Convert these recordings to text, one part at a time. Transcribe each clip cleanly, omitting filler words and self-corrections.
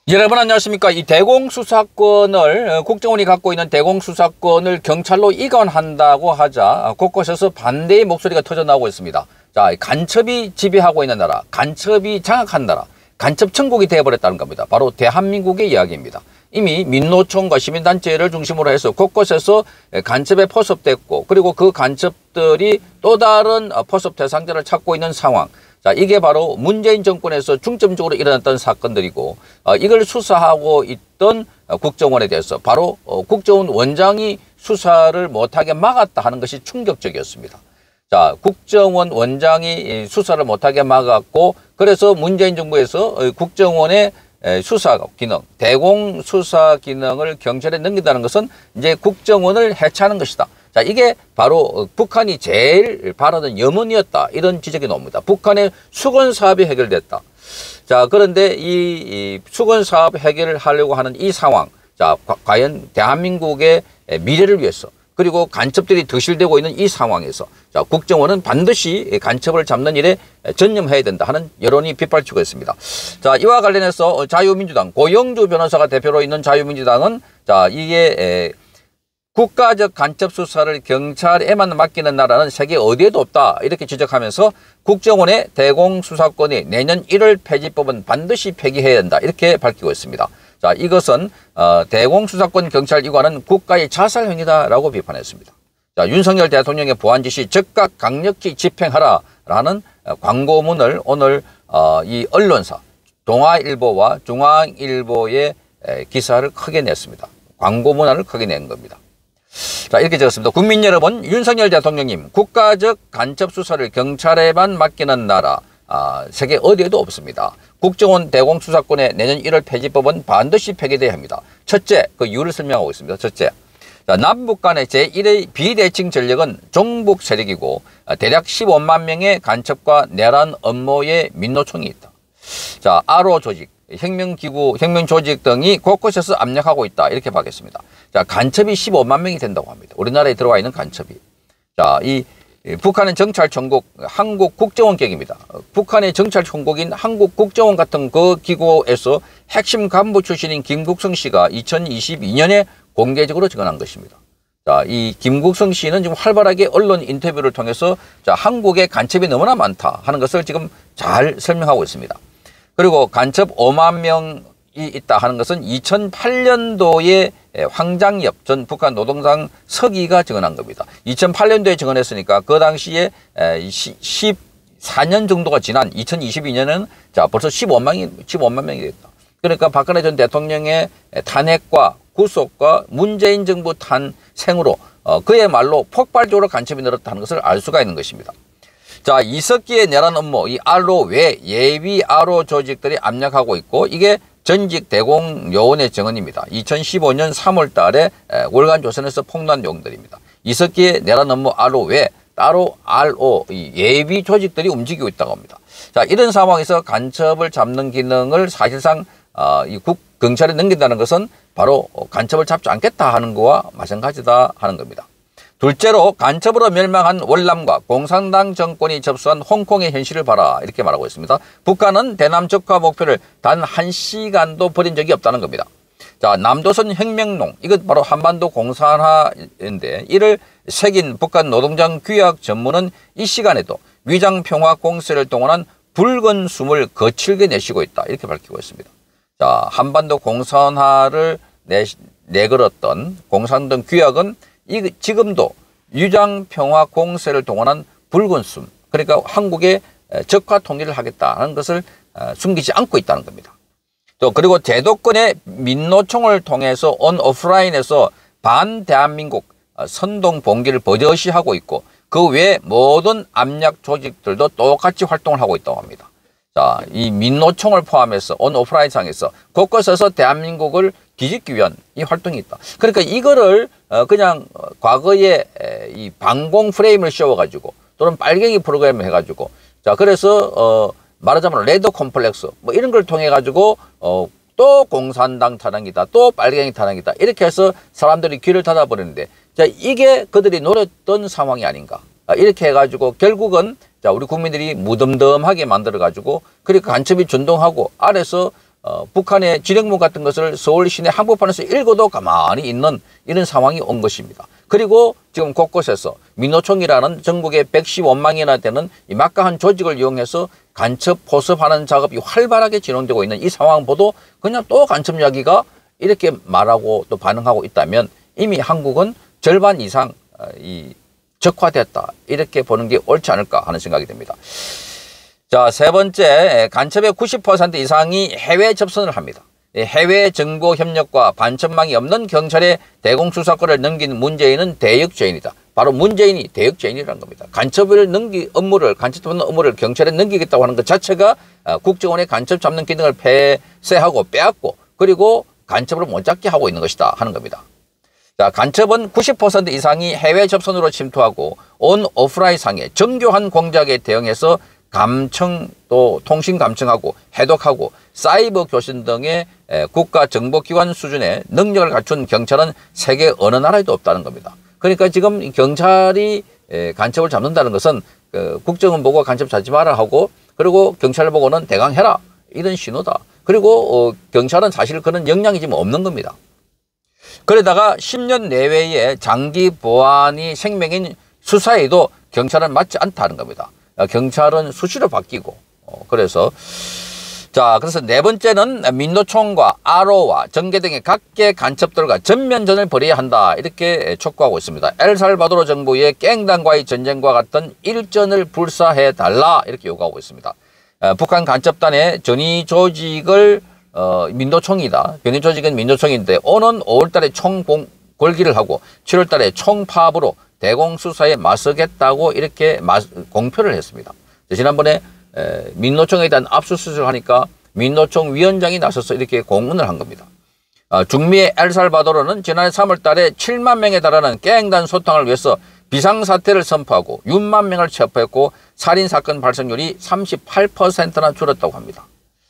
여러분 안녕하십니까. 이 대공수사권을 국정원이 갖고 있는 대공수사권을 경찰로 이관한다고 하자 곳곳에서 반대의 목소리가 터져나오고 있습니다. 자, 간첩이 지배하고 있는 나라, 간첩이 장악한 나라, 간첩 천국이 되어버렸다는 겁니다. 바로 대한민국의 이야기입니다. 이미 민노총과 시민단체를 중심으로 해서 곳곳에서 간첩에 포섭됐고, 그리고 그 간첩들이 또 다른 포섭 대상자를 찾고 있는 상황. 자, 이게 바로 문재인 정권에서 중점적으로 일어났던 사건들이고, 이걸 수사하고 있던 국정원에 대해서 바로 국정원 원장이 수사를 못하게 막았다 하는 것이 충격적이었습니다. 자, 국정원 원장이 수사를 못하게 막았고, 그래서 문재인 정부에서 국정원의 수사 기능, 대공 수사 기능을 경찰에 넘긴다는 것은 이제 국정원을 해체하는 것이다. 자, 이게 바로 북한이 제일 바라는 염원이었다. 이런 지적이 나옵니다. 북한의 수건 사업이 해결됐다. 자, 그런데 이 수건 사업 해결을 하려고 하는 이 상황. 자, 과연 대한민국의 미래를 위해서, 그리고 간첩들이 드실되고 있는 이 상황에서, 자, 국정원은 반드시 간첩을 잡는 일에 전념해야 된다 하는 여론이 빗발치고 있습니다. 자, 이와 관련해서 자유민주당 고영주 변호사가 대표로 있는 자유민주당은, 자, 이게 국가적 간첩 수사를 경찰에만 맡기는 나라는 세계 어디에도 없다, 이렇게 지적하면서 국정원의 대공수사권이 내년 1월 폐지법은 반드시 폐기해야 된다, 이렇게 밝히고 있습니다. 자, 이것은 대공수사권 경찰 이관은 국가의 자살 행위다라고 비판했습니다. 자, 윤석열 대통령의 보안 지시 즉각 강력히 집행하라라는 광고문을 오늘 이 언론사 동아일보와 중앙일보의 기사를 크게 냈습니다. 광고문화를 크게 낸 겁니다. 자, 이렇게 적었습니다. 국민 여러분, 윤석열 대통령님, 국가적 간첩 수사를 경찰에만 맡기는 나라 세계 어디에도 없습니다. 국정원 대공수사권의 내년 1월 폐지법은 반드시 폐기돼야 합니다. 첫째, 그 이유를 설명하고 있습니다. 첫째, 자, 남북 간의 제1의 비대칭 전력은 종북 세력이고 대략 15만 명의 간첩과 내란 업무에 민노총이 있다. 자, 아로 조직, 혁명기구, 혁명조직 등이 곳곳에서 압력하고 있다, 이렇게 밝혔습니다. 자, 간첩이 15만 명이 된다고 합니다. 우리나라에 들어와 있는 간첩이. 자, 이 북한은 정찰총국 한국국정원격입니다. 북한의 정찰총국인 한국국정원 같은 그 기구에서 핵심 간부 출신인 김국성 씨가 2022년에 공개적으로 증언한 것입니다. 자, 이 김국성 씨는 지금 활발하게 언론 인터뷰를 통해서, 자, 한국의 간첩이 너무나 많다 하는 것을 지금 잘 설명하고 있습니다. 그리고 간첩 5만 명이 있다 하는 것은 2008년도에 황장엽 전 북한 노동당 서기가 증언한 겁니다. 2008년도에 증언했으니까 그 당시에 14년 정도가 지난 2022년은 자, 벌써 15만 명이 됐다. 그러니까 박근혜 전 대통령의 탄핵과 구속과 문재인 정부 탄생으로 그야말로 폭발적으로 간첩이 늘었다는 것을 알 수가 있는 것입니다. 자, 이석기의 내란 업무, 이 알로 외 예비 아로 조직들이 압력하고 있고, 이게 전직 대공요원의 증언입니다. 2015년 3월 달에 월간 조선에서 폭로한 내용들입니다. 이석기의 내란 업무 알로 외 따로 RO 예비 조직들이 움직이고 있다고 합니다. 자, 이런 상황에서 간첩을 잡는 기능을 사실상 경찰에 넘긴다는 것은 바로 간첩을 잡지 않겠다 하는 거와 마찬가지다 하는 겁니다. 둘째로, 간첩으로 멸망한 월남과 공산당 정권이 접수한 홍콩의 현실을 봐라, 이렇게 말하고 있습니다. 북한은 대남적화 목표를 단 1시간도 버린 적이 없다는 겁니다. 자, 남조선 혁명농, 이것 바로 한반도 공산화인데, 이를 새긴 북한 노동장 규약 전문은 이 시간에도 위장평화 공세를 동원한 붉은 숨을 거칠게 내쉬고 있다, 이렇게 밝히고 있습니다. 자, 한반도 공산화를 내걸었던 공산당 규약은 지금도 위장평화 공세를 동원한 붉은 숨, 그러니까 한국의 적화 통일을 하겠다는 것을 숨기지 않고 있다는 겁니다. 또 그리고 제도권의 민노총을 통해서 오프라인에서 반대한민국 선동 봉기를 버젓이 하고 있고, 그 외 모든 압력 조직들도 똑같이 활동을 하고 있다고 합니다. 자, 이 민노총을 포함해서 오프라인 상에서 곳곳에서 대한민국을 뒤집기 위한 이 활동이 있다. 그러니까 이거를 그냥 과거에 이 방공 프레임을 씌워가지고, 또는 빨갱이 프로그램을 해가지고, 자, 그래서 말하자면 레드 콤플렉스 뭐 이런 걸 통해 가지고 또 공산당 타당이다, 또 빨갱이 타당이다, 이렇게 해서 사람들이 귀를 닫아버리는데, 자, 이게 그들이 노렸던 상황이 아닌가, 이렇게 해가지고 결국은 자, 우리 국민들이 무덤덤하게 만들어가지고, 그리고 간첩이 준동하고 아래서 북한의 진행문 같은 것을 서울 시내 한복판에서 읽어도 가만히 있는 이런 상황이 온 것입니다. 그리고 지금 곳곳에서 민노총이라는 전국에 115만이나 되는 이 막강한 조직을 이용해서 간첩 포섭하는 작업이 활발하게 진행되고 있는 이 상황 보도 그냥 또 간첩 이야기가 이렇게 말하고 또 반응하고 있다면 이미 한국은 절반 이상 적화됐다 이렇게 보는 게 옳지 않을까 하는 생각이 듭니다. 자, 세 번째, 간첩의 90% 이상이 해외 접선을 합니다. 해외 정보 협력과 반첩망이 없는 경찰의 대공수사권을 넘긴 문재인은 대역죄인이다. 바로 문재인이 대역죄인이라는 겁니다. 간첩 잡는 업무를 경찰에 넘기겠다고 하는 것 자체가 국정원의 간첩 잡는 기능을 폐쇄하고 빼앗고 그리고 간첩을 못 잡게 하고 있는 것이다 하는 겁니다. 자, 간첩은 90% 이상이 해외 접선으로 침투하고 온 오프라인 상에 정교한 공작에 대응해서 감청 또 통신 감청하고 해독하고 사이버 교신 등의 국가정보기관 수준의 능력을 갖춘 경찰은 세계 어느 나라에도 없다는 겁니다. 그러니까 지금 경찰이 간첩을 잡는다는 것은 국정원 보고 간첩 잡지 마라 하고 그리고 경찰 보고는 대강 해라 이런 신호다. 그리고 경찰은 사실 그런 역량이 지금 없는 겁니다. 그러다가 10년 내외의 장기 보안이 생명인 수사에도 경찰은 맞지 않다는 겁니다. 경찰은 수시로 바뀌고 그래서 네 번째는 민노총과 아로와 정계 등의 각계 간첩들과 전면전을 벌여야 한다 이렇게 촉구하고 있습니다. 엘살바도르 정부의 깽단과의 전쟁과 같은 일전을 불사해 달라 이렇게 요구하고 있습니다. 북한 간첩단의 전위 조직을 민노총이다. 변위 조직은 민노총인데 오는 5월달에 총궐기를 하고 7월달에 총파업으로 대공수사에 맞서겠다고 이렇게 공표를 했습니다. 지난번에 민노총에 대한 압수수색을 하니까 민노총 위원장이 나서서 이렇게 공언을 한 겁니다. 중미의 엘살바도르는 지난해 3월 달에 7만 명에 달하는 깽단 소탕을 위해서 비상사태를 선포하고 6만 명을 체포했고 살인사건 발생률이 38%나 줄었다고 합니다.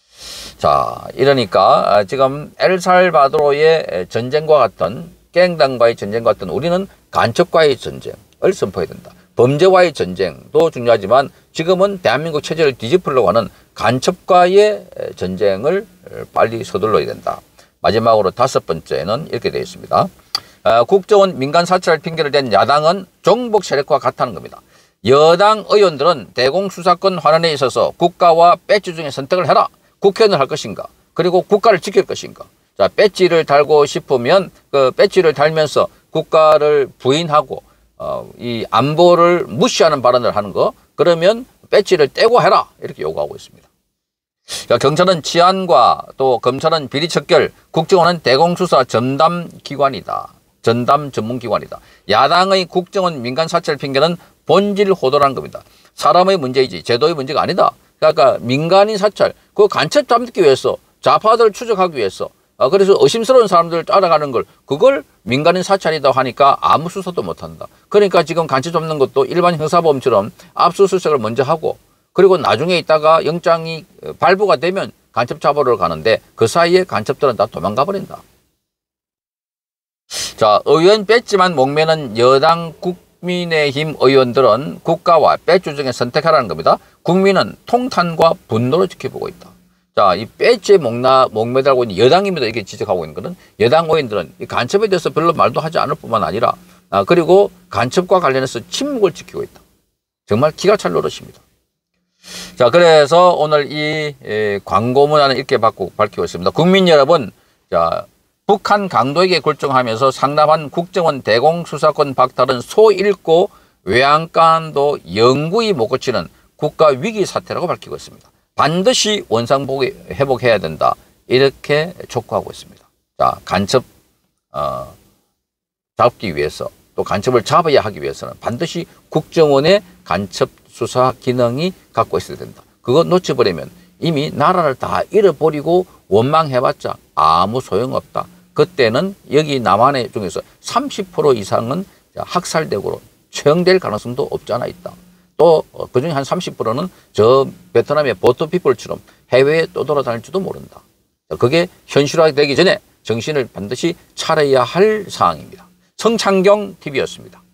자, 이러니까 지금 엘살바도르의 전쟁과 같은 깽단과의 전쟁과 같은 우리는 간첩과의 전쟁을 선포해야 된다. 범죄와의 전쟁도 중요하지만 지금은 대한민국 체제를 뒤집으려고 하는 간첩과의 전쟁을 빨리 서둘러야 된다. 마지막으로 다섯 번째는 이렇게 되어 있습니다. 국정원 민간 사찰을 핑계를 댄 야당은 종북 세력과 같다는 겁니다. 여당 의원들은 대공수사권 환원에 있어서 국가와 배지 중에 선택을 해라. 국회의원을 할 것인가? 그리고 국가를 지킬 것인가? 자, 배지를 달고 싶으면 그 배지를 달면서 국가를 부인하고 이 안보를 무시하는 발언을 하는 거 그러면 배지를 떼고 해라 이렇게 요구하고 있습니다. 자, 경찰은 치안과 또 검찰은 비리척결, 국정원은 대공수사 전담기관이다. 전담 전문기관이다. 야당의 국정원 민간 사찰 핑계는 본질 호도라는 겁니다. 사람의 문제이지 제도의 문제가 아니다. 그러니까 민간인 사찰, 그 간첩 잡기 위해서 좌파들을 추적하기 위해서 그래서 의심스러운 사람들을 따라가는 걸 그걸 민간인 사찰이다 하니까 아무 수사도 못한다. 그러니까 지금 간첩 잡는 것도 일반 형사범처럼 압수수색을 먼저 하고 그리고 나중에 있다가 영장이 발부가 되면 간첩 잡으러 가는데 그 사이에 간첩들은 다 도망가 버린다. 자, 의원 배지만 목매는 여당 국민의힘 의원들은 국가와 배지 중에 선택하라는 겁니다. 국민은 통탄과 분노로 지켜보고 있다. 자, 이 배지에 목매달고 있는 여당입니다. 이렇게 지적하고 있는 것은 여당 의원들은 이 간첩에 대해서 별로 말도 하지 않을 뿐만 아니라 그리고 간첩과 관련해서 침묵을 지키고 있다. 정말 기가 찰 노릇입니다. 자, 그래서 오늘 이 광고 문안을 이렇게 밝히고 있습니다. 국민 여러분, 자, 북한 강도에게 굴종하면서 상납한 국정원 대공수사권 박탈은 소잃고 외양간도 영구히 못 고치는 국가 위기 사태라고 밝히고 있습니다. 반드시 원상 회복해야 된다. 이렇게 촉구하고 있습니다. 자, 간첩 잡기 위해서 또 간첩을 잡아야 하기 위해서는 반드시 국정원의 간첩 수사 기능이 갖고 있어야 된다. 그거 놓쳐버리면 이미 나라를 다 잃어버리고 원망해봤자 아무 소용없다. 그때는 여기 남한의 중에서 30% 이상은 학살대구로 처형될 가능성도 없지 않아 있다. 또 그중에 한 30%는 저 베트남의 보트피플처럼 해외에 또 돌아다닐지도 모른다. 그게 현실화되기 전에 정신을 반드시 차려야 할 사항입니다. 성창경 TV였습니다.